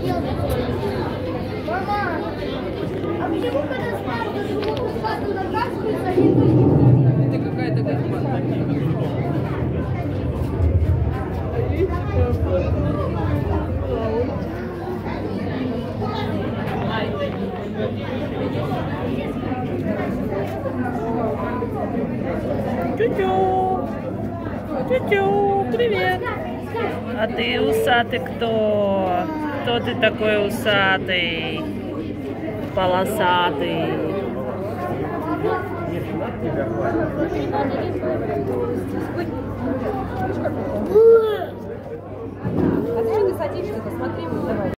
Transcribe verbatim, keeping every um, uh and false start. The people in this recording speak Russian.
Мама, а почему когда ставят звук хату на краску и Это какая-то газмата. Тю-тю, тю-тю, привет. А ты усатый кто? Кто ты такой усатый? Полосатый. А ты что ты садишься? Посмотри, давай.